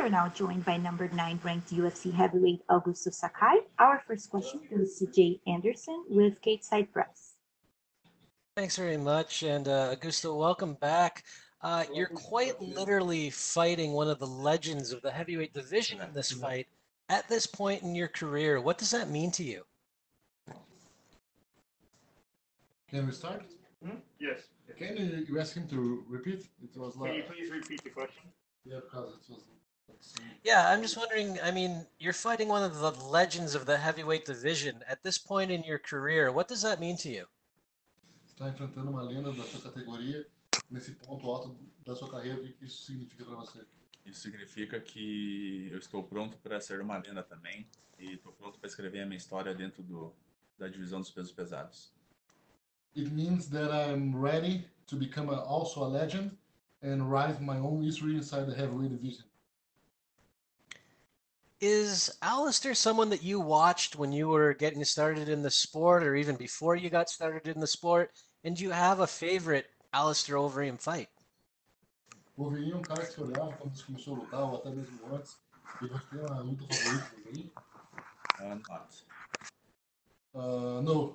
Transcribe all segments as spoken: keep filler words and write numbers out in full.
are now joined by number nine ranked U F C heavyweight Augusto Sakai. Our first question goes to Jay Anderson with Stateside Press. Thanks very much, and uh, Augusto, welcome back. Uh, you're quite literally fighting one of the legends of the heavyweight division in this fight. At this point in your career, what does that mean to you? Can we start? Hmm? Yes. Can you, you ask him to repeat? It was like. Can you please repeat the question? Yeah, because it was. Yeah, I'm just wondering, I mean, you're fighting one of the legends of the heavyweight division. At this point in your career, what does that mean to you? Está enfrentando uma lenda da sua categoria nesse ponto alto da sua carreira. O que isso significa para você? Isso significa que eu estou pronto para ser uma lenda também e estou pronto para escrever a minha história dentro do, da divisão dos pesos pesados. It means that I'm ready to become a, also a legend and write my own history inside the heavyweight division. Is Alistair someone that you watched when you were getting started in the sport or even before you got started in the sport? And do you have a favorite Alistair Overeem fight? O Overeem é um cara que você olhava quando você começou a lutar, ou até mesmo antes. E você tem uma luta favorita também? Uh, not. Uh, no.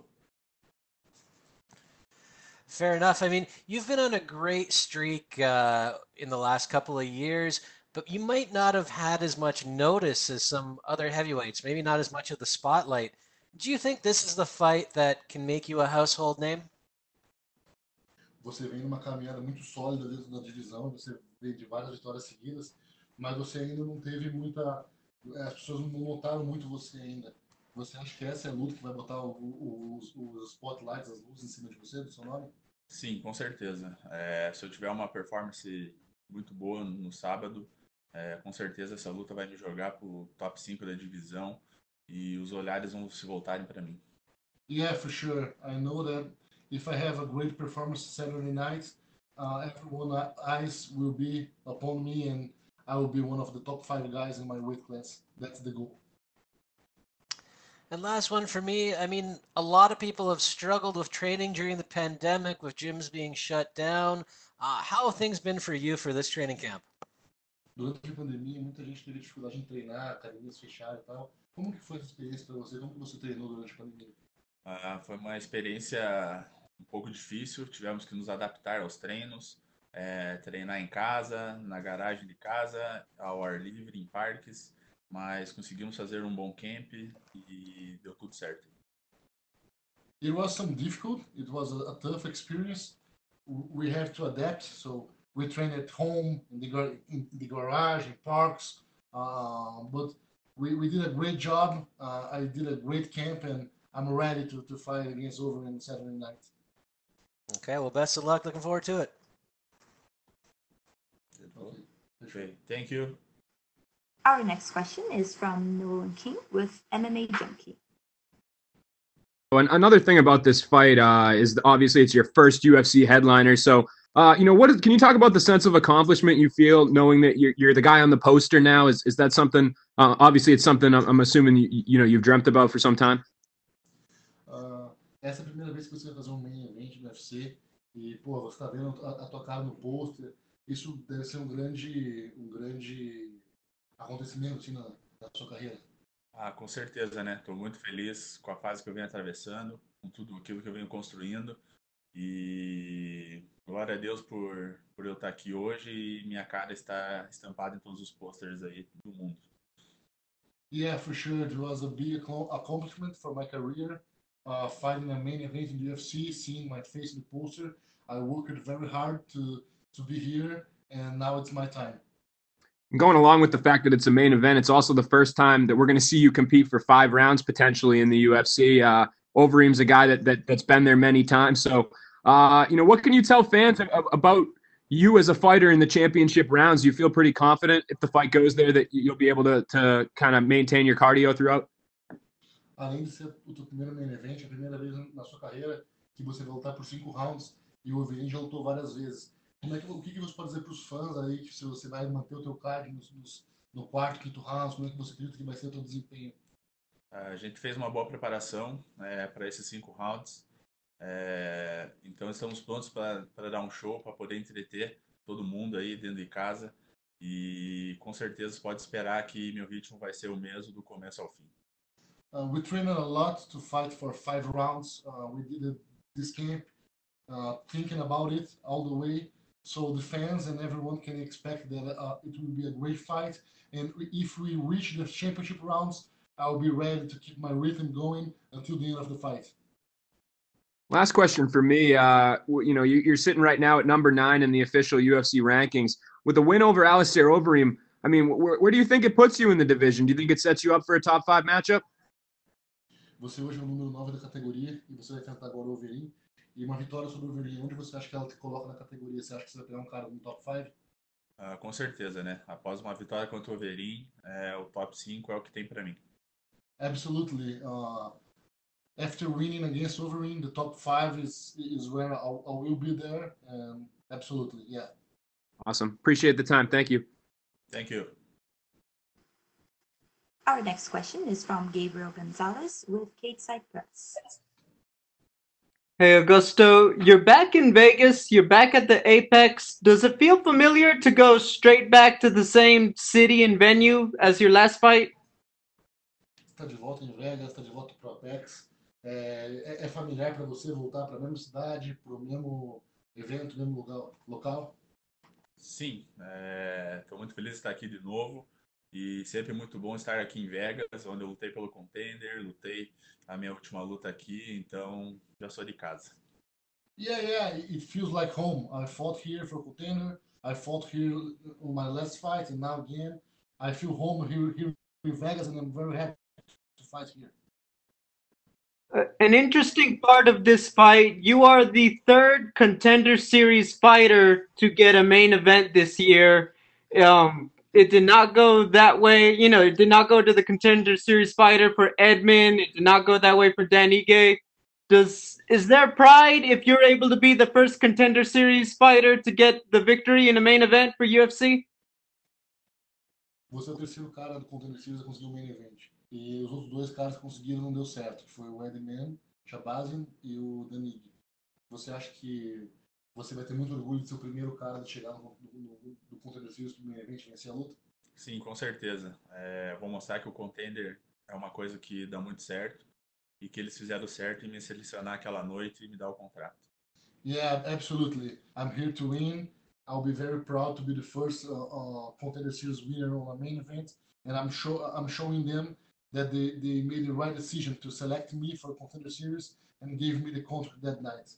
Fair enough. I mean, you've been on a great streak uh, in the last couple of years, but you might not have had as much notice as some other heavyweights, maybe not as much of the spotlight. Do you think this is the fight that can make you a household name? Você vem numa caminhada muito sólida dentro da divisão, você vem de várias vitórias seguidas, mas você ainda não teve muita... As pessoas não notaram muito você ainda. Você acha que essa é a luta que vai botar o, o, os, os spotlights, as luzes em cima de você, do seu nome? Sim, com certeza. É, se eu tiver uma performance muito boa no sábado, é, com certeza essa luta vai me jogar para o top cinco da divisão e os olhares vão se voltarem para mim. Yeah, for sure. I know that if I have a great performance Saturday night, uh, everyone's eyes will be upon me and I will be one of the top five guys in my weight class. That's the goal. And last one for me, I mean, a lot of people have struggled with training during the pandemic, with gyms being shut down. Uh, how have things been for you for this training camp? Durante a pandemia, muita gente teve dificuldade em treinar, academias fechadas e tal. Como que foi essa experiência para você? Como que você treinou durante a pandemia? Uh, foi uma experiência um pouco difícil, tivemos que nos adaptar aos treinos, é, treinar em casa, na garagem de casa, ao ar livre, em parques. Mas conseguimos fazer um bom camp e deu tudo certo. It was some difficult. It was a, a tough experience. We have to adapt. So we train at home, in the, gar in the garage, in parks. Uh, but we, we did a great job. Uh, I did a great camp, and I'm ready to, to fight against Overeem Saturday night. Okay, well, best of luck. Looking forward to it. Okay. Okay, thank you. Our next question is from Nolan King with M M A Junkie. And another thing about this fight uh, is obviously it's your first U F C headliner. So, uh, you know, what is, can you talk about the sense of accomplishment you feel knowing that you're, you're the guy on the poster now? Is is that something? Uh, obviously, it's something I'm, I'm assuming you, you know you've dreamt about for some time. Uh, essa é a primeira vez que você vai fazer um main event no U F C e pô, você está vendo a, a tua cara no pôster. Isso deve ser um grande, um grande acontecimento assim, na, na sua carreira. Ah, com certeza, né? Estou muito feliz com a fase que eu venho atravessando, com tudo aquilo que eu venho construindo. E glória a Deus por, por eu estar aqui hoje e minha cara está estampada em todos os posters aí do mundo. Yeah, for sure. It was a big accomplishment for my career. Uh, fighting a main event in the U F C, seeing my face in the poster. I worked very hard to, to be here, and now it's my time. Going along with the fact that it's a main event, it's also the first time that we're going to see you compete for five rounds potentially in the U F C. Uh, Overeem's a guy that, that that's been there many times. So, uh, you know, what can you tell fans about you as a fighter in the championship rounds? Do you feel pretty confident if the fight goes there that you'll be able to to kind of maintain your cardio throughout? Além de ser o teu primeiro main event, a primeira vez na sua carreira que você vai lutar por cinco rounds e o Overeem já lutou várias vezes. Como é que, o que, que você pode dizer para os fãs aí, que se você vai manter o teu card nos, nos, no quarto, quinto round, como é que você acredita que vai ser o teu desempenho? A gente fez uma boa preparação é, para esses cinco rounds, é, então estamos prontos para dar um show, para poder entreter todo mundo aí dentro de casa. E com certeza pode esperar que meu ritmo vai ser o mesmo do começo ao fim. Uh, we trained a lot to fight for five rounds. Uh, we did it, this camp uh, thinking about it all the way, so the fans and everyone can expect that uh, it will be a great fight. And if we reach the championship rounds, I'll be ready to keep my rhythm going until the end of the fight. Last question for me. Uh, you know, you, you're sitting right now at number nine in the official U F C rankings with a win over Alistair Overeem. I mean, where, where do you think it puts you in the division? Do you think it sets you up for a top five matchup? Você hoje é o número nove da categoria e você vai enfrentar agora o Overeem. E uma vitória sobre o Overeem, onde você acha que ela te coloca na categoria? Você acha que você vai pegar um cara no top cinco? Uh, com certeza, né? Após uma vitória contra o Overeem, é, o top cinco é o que tem para mim. Absolutely. Uh, after winning against Overeem, the top five is is where I, I will be there. And absolutely, yeah. Awesome. Appreciate the time. Thank you. Thank you. Our next question is from Gabriel Gonzalez with Cateside Press. Hey, Augusto, you're back in Vegas. You're back at the Apex. Does it feel familiar to go straight back to the same city and venue as your last fight? Está de volta em Vegas, está de volta para o Apex. É, é, é familiar para você voltar para a mesma cidade, para o mesmo evento, mesmo lugar, local? Sim, estou é, muito feliz de estar aqui de novo e sempre muito bom estar aqui em Vegas, onde eu lutei pelo Contender, lutei a minha última luta aqui, então já sou de casa. Yeah, yeah, it feels like home. I fought here for Contender, I fought here on my last fight, and now again, I feel home here, here in Vegas, and I'm very happy to fight here. Uh, an interesting part of this fight, you are the third Contender Series fighter to get a main event this year. Um, it did not go that way. You know, it did not go to the Contender Series fighter for Edmund. It did not go that way for Dan Ige. Does is there pride if you're able to be the first Contender Series fighter to get the victory in a main event for U F C? Você é o terceiro cara do Contender Series a conseguir o main event. E os outros dois caras que conseguiram não deu certo, que foi o Edman Shabazian e o Danig. Você acha que você vai ter muito orgulho de ser o primeiro cara de chegar no, no, no, no Contender Series do main event e vencer a luta? Sim, com certeza. É, vou mostrar que o Contender é uma coisa que dá muito certo e que eles fizeram certo em me selecionar aquela noite e me dar o contrato. Yeah, absolutely. I'm here to win. I'll be very proud to be the first uh, uh, Contender Series winner on a main event, and I'm show I'm showing them that they, they made the right decision to select me for Contender Series and gave me the contract that night.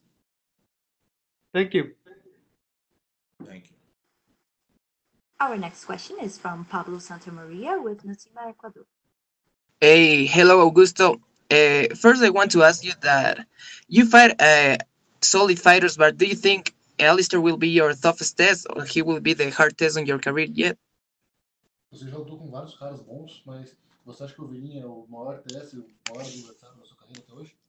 Thank you. Thank you. Our next question is from Pablo Santamaria with Notima Ecuador. Hey, hello, Augusto. Uh, first, I want to ask you that you fight uh, solid fighters, but do you think Alistair will be your toughest test, or he will be the hard test on your career yet? Você já lutou com vários caras bons, mas você acha que o Overeem é o maior teste, o maior adversário da sua carreira até hoje?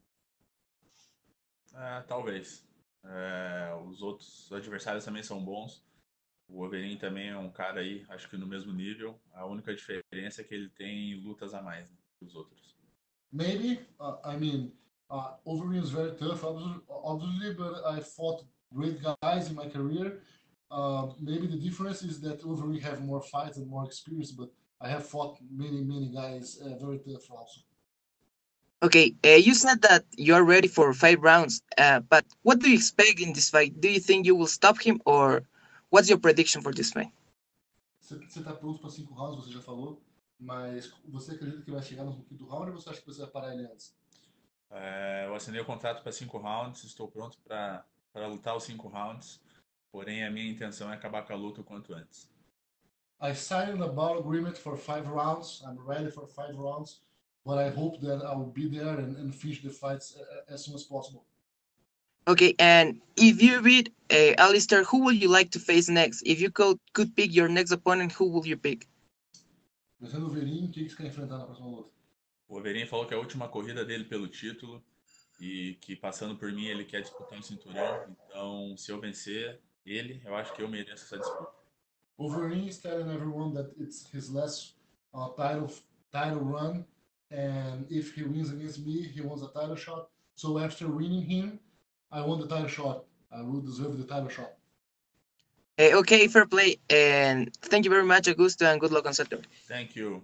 É, talvez. É, os outros adversários também são bons. O Overeem também é um cara aí, acho que no mesmo nível. A única diferença é que ele tem lutas a mais, né, que os outros. Maybe. Uh, I mean, uh, Overeem is very tough, obviously, but I fought great guys in my career. Uh, maybe the difference is that Overeem have more fights and more experience, but I have fought many, many guys uh, very tough also. Okay, uh, you said that you are ready for five rounds, uh, but what do you expect in this fight? Do you think you will stop him, or what's your prediction for this fight? Você está pronto para cinco rounds, você já falou, mas você acredita que vai chegar no quinto round ou você acha que você vai parar ele antes? É, eu assinei o contrato para cinco rounds, estou pronto para lutar os cinco rounds, porém a minha intenção é acabar com a luta o quanto antes. I signed a battle agreement for five rounds. I'm ready for five rounds, but I hope that I will be there and, and finish the fights as soon as possible. Okay, and if you beat uh, Alistair, who would you like to face next? If you could, could pick your next opponent, who will you pick? Vencendo o Overeem, quem que você quer enfrentar na próxima luta? O Overeem falou que é a última corrida dele pelo título e que passando por mim ele quer disputar um cinturão. Então, se eu vencer ele, eu acho que eu mereço essa disputa. Overeem is telling everyone that it's his last uh, title title run, and if he wins against me, he wants a title shot. So after winning him, I won the title shot. I will deserve the title shot. Uh, okay, fair play. And thank you very much, Augusto, and good luck on Saturday. Thank you.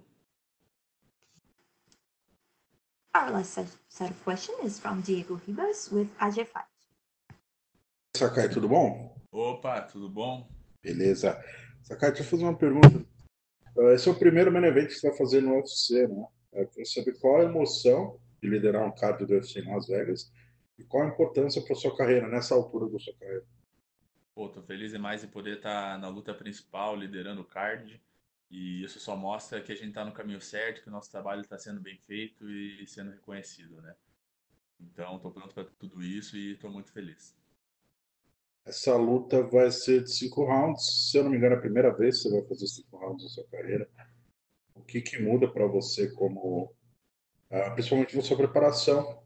Our last set, set of questions is from Diego Ribas with A G five. Sakai, tudo bom? Opa, tudo bom? Beleza. Sakai, deixa eu fazer uma pergunta. Uh, Esse é o primeiro main event que você vai fazer no U F C, né? Eu quero saber qual a emoção de liderar um card do U F C em Las Vegas e qual a importância para sua carreira nessa altura da sua carreira. Pô, tô feliz demais de poder estar na luta principal, liderando o card. E isso só mostra que a gente tá no caminho certo, que o nosso trabalho está sendo bem feito e sendo reconhecido, né? Então, tô pronto para tudo isso e tô muito feliz. Essa luta vai ser de cinco rounds. Se eu não me engano, é a primeira vez que você vai fazer cinco rounds na sua carreira. O que que muda para você como, uh, principalmente na sua preparação?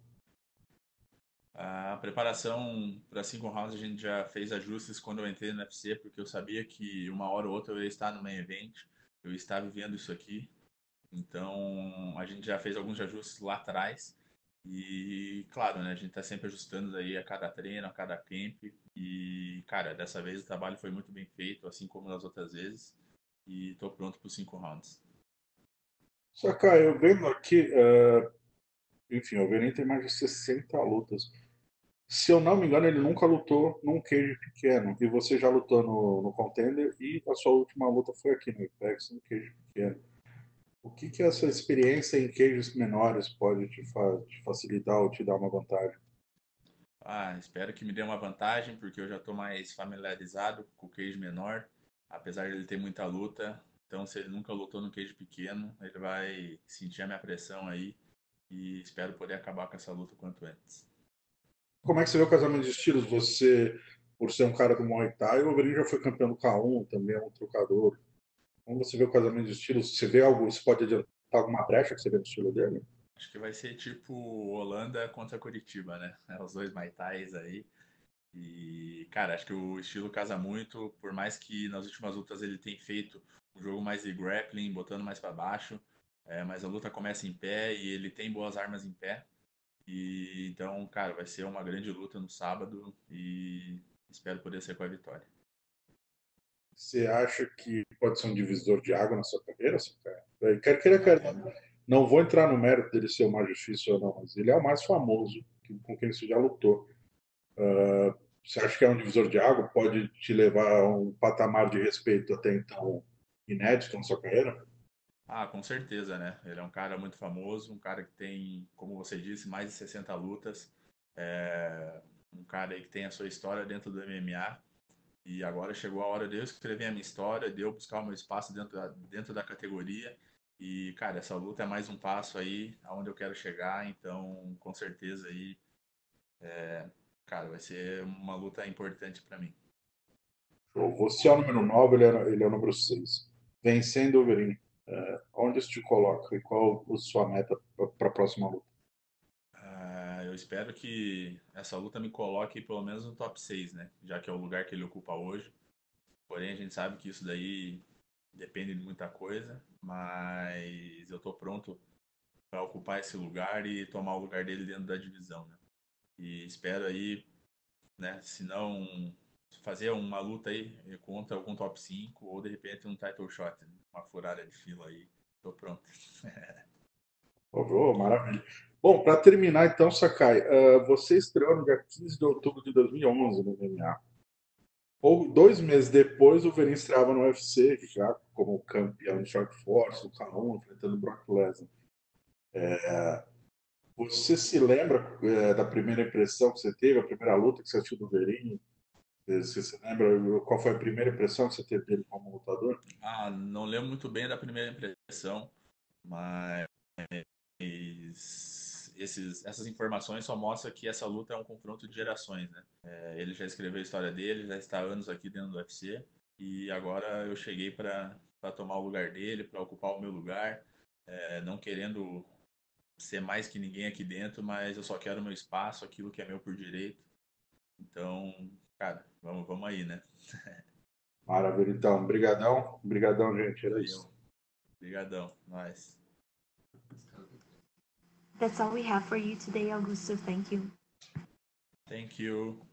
A preparação para cinco rounds a gente já fez ajustes quando eu entrei no U F C, porque eu sabia que uma hora ou outra eu ia estar no main event, eu ia estar vivendo isso aqui. Então a gente já fez alguns ajustes lá atrás. E claro, né, a gente está sempre ajustando aí a cada treino, a cada camp. E cara, dessa vez o trabalho foi muito bem feito, assim como nas outras vezes. E estou pronto para os cinco rounds. Sakai, eu vendo aqui, uh, enfim, o Overeem tem mais de sessenta lutas. Se eu não me engano, ele nunca lutou num cage pequeno. E você já lutou no, no Contender e a sua última luta foi aqui no Apex, no cage pequeno. O que que essa experiência em cages menores pode te, fa te facilitar ou te dar uma vantagem? Ah, espero que me dê uma vantagem, porque eu já estou mais familiarizado com o cage menor, apesar de ele ter muita luta. Então, se ele nunca lutou no cage pequeno, ele vai sentir a minha pressão aí e espero poder acabar com essa luta o quanto antes. Como é que você vê o casamento de estilos? Você, por ser um cara do Muay Thai, o Overeem já foi campeão do K um, também é um trocador. Como você vê o casamento de estilos? Você vê algo, isso pode adiantar alguma brecha que você vê no estilo dele? Acho que vai ser tipo Holanda contra Curitiba, né? Os dois Muay Thais aí. E, cara, acho que o estilo casa muito, por mais que nas últimas lutas ele tenha feito um jogo mais de grappling, botando mais para baixo, é, mas a luta começa em pé e ele tem boas armas em pé. E então, cara, vai ser uma grande luta no sábado e espero poder ser com a vitória. Você acha que pode ser um divisor de água na sua carreira? Sakai? Quer queira, quer não. Não vou entrar no mérito dele ser o mais difícil ou não, mas ele é o mais famoso com quem você já lutou. Uh, você acha que é um divisor de água? Pode te levar a um patamar de respeito até então inédito na sua carreira? Ah, com certeza, né? Ele é um cara muito famoso, um cara que tem, como você disse, mais de sessenta lutas. É um cara aí que tem a sua história dentro do M M A. E agora chegou a hora de eu escrever a minha história, de eu buscar o meu espaço dentro da, dentro da categoria. E, cara, essa luta é mais um passo aí aonde eu quero chegar. Então, com certeza aí, é, cara, vai ser uma luta importante para mim. Você é o número nove, ele é, ele é o número seis. Vencendo o Overeem, uh, onde isso te coloca e qual a sua meta para a próxima luta? Uh, eu espero que essa luta me coloque pelo menos no top seis, né? Já que é o lugar que ele ocupa hoje. Porém, a gente sabe que isso daí depende de muita coisa, mas eu tô pronto para ocupar esse lugar e tomar o lugar dele dentro da divisão, né? E espero aí, né, se não fazer uma luta aí contra algum top cinco ou de repente um title shot, uma furada de fila aí. Tô pronto. Oh, maravilha. Bom, para terminar então, Sakai, uh, você estreou no dia quinze de outubro de dois mil e onze no M M A. Ou dois meses depois, o Overeem estreava no U F C, já como campeão de Short Force, do K um, enfrentando o Brock Lesnar. É, você se lembra é, da primeira impressão que você teve, a primeira luta que você assistiu do Overeem? Você se lembra qual foi a primeira impressão que você teve dele como lutador? Ah, não lembro muito bem da primeira impressão, mas esses, essas informações só mostram que essa luta é um confronto de gerações, né? É, ele já escreveu a história dele, já está há anos aqui dentro do U F C e agora eu cheguei para tomar o lugar dele, para ocupar o meu lugar, é, não querendo ser mais que ninguém aqui dentro, mas eu só quero o meu espaço, aquilo que é meu por direito. Então, cara, vamos, vamos aí, né? Maravilha, então. Obrigadão. Obrigadão, gente. Era isso. Obrigadão. Nice. That's all we have for you today, Augusto. Thank you. Thank you.